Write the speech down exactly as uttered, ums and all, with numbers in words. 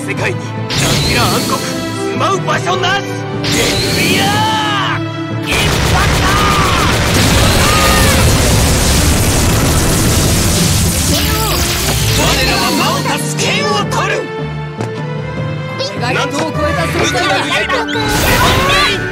世界にラキラ暗黒住まう場所なし。レムリアインパクト。我らは魔を立つ剣を取る。意外とを超えた存在がいる。デモンベイン